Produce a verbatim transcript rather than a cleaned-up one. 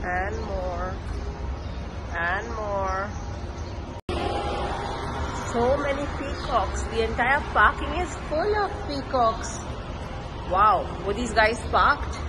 And more. And more. So many peacocks. The entire parking is full of peacocks. Wow, were these guys parked?